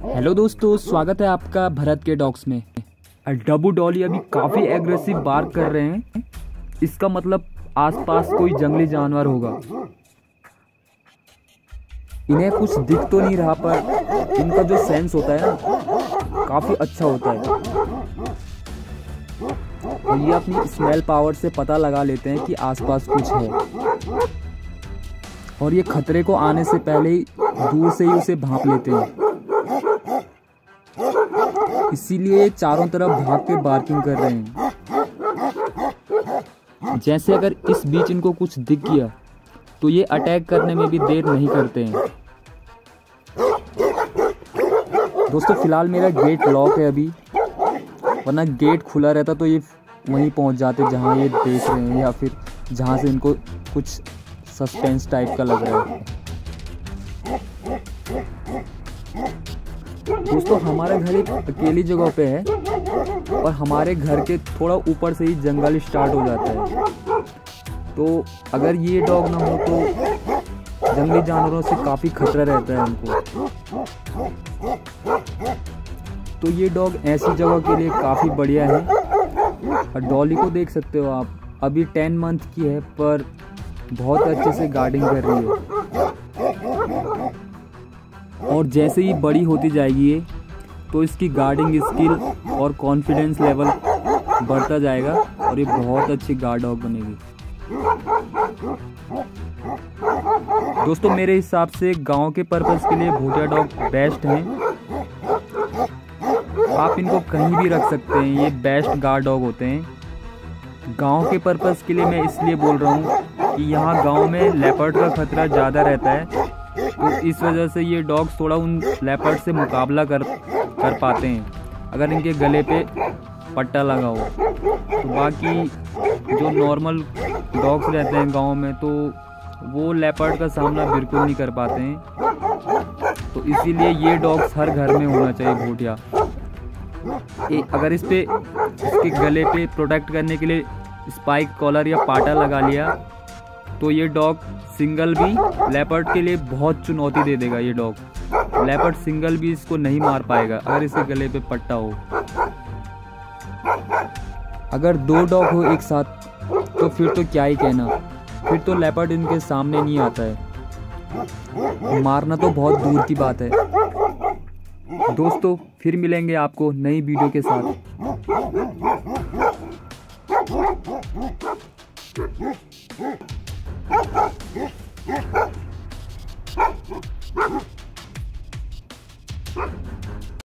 Hello दोस्तों, स्वागत है आपका भरत के डॉग्स में। डब्बू डॉली अभी काफ़ी एग्रेसिव बार्क कर रहे हैं। इसका मतलब आसपास कोई जंगली जानवर होगा। इन्हें कुछ दिख तो नहीं रहा, पर इनका जो सेंस होता है ना, काफ़ी अच्छा होता है। और ये अपनी स्मेल पावर से पता लगा लेते हैं कि आसपास कुछ है, और ये खतरे को आने से पहले ही दूर से ही उसे भांप लेते हैं। इसीलिए चारों तरफ भाग के बार्किंग कर रहे हैं। जैसे अगर इस बीच इनको कुछ दिख गया तो ये अटैक करने में भी देर नहीं करते हैं। दोस्तों, फिलहाल मेरा गेट लॉक है अभी, वरना गेट खुला रहता तो ये वहीं पहुंच जाते जहां ये देख रहे हैं, या फिर जहां से इनको कुछ सस्पेंस टाइप का लग रहा है। दोस्तों, हमारा घर एक अकेली जगह पे है और हमारे घर के थोड़ा ऊपर से ही जंगल स्टार्ट हो जाता है। तो अगर ये डॉग ना हो तो जंगली जानवरों से काफ़ी खतरा रहता है हमको। तो ये डॉग ऐसी जगह के लिए काफ़ी बढ़िया है। और डॉली को देख सकते हो आप, अभी 10 मंथ की है, पर बहुत अच्छे से गार्डिंग कर रही है। और जैसे ही बड़ी होती जाएगी ये, तो इसकी गार्डिंग स्किल और कॉन्फिडेंस लेवल बढ़ता जाएगा और ये बहुत अच्छी गार्ड डॉग बनेगी। दोस्तों, मेरे हिसाब से गांव के पर्पस के लिए भूटिया डॉग बेस्ट हैं। आप इनको कहीं भी रख सकते हैं, ये बेस्ट गार्ड डॉग होते हैं। गांव के पर्पस के लिए मैं इसलिए बोल रहा हूँ कि यहाँ गांव में लेपर्ड का खतरा ज़्यादा रहता है, तो इस वजह से ये डॉग्स थोड़ा उन लेपर्ड से मुकाबला कर पाते हैं अगर इनके गले पे पट्टा लगा हो। तो बाकी जो नॉर्मल डॉग्स रहते हैं गांव में, तो वो लेपर्ड का सामना बिल्कुल नहीं कर पाते हैं। तो इसीलिए ये डॉग्स हर घर में होना चाहिए भूटिया। अगर इसके गले पे प्रोटेक्ट करने के लिए स्पाइक कॉलर या पाटा लगा लिया, तो ये डॉग सिंगल भी लेपर्ड के लिए बहुत चुनौती दे देगा। ये डॉग लेपर्ड सिंगल भी इसको नहीं मार पाएगा अगर इसके गले पे पट्टा हो। अगर 2 डॉग हो एक साथ तो फिर तो क्या ही कहना, फिर तो लेपर्ड इनके सामने नहीं आता है। मारना तो बहुत दूर की बात है। दोस्तों, फिर मिलेंगे आपको नई वीडियो के साथ।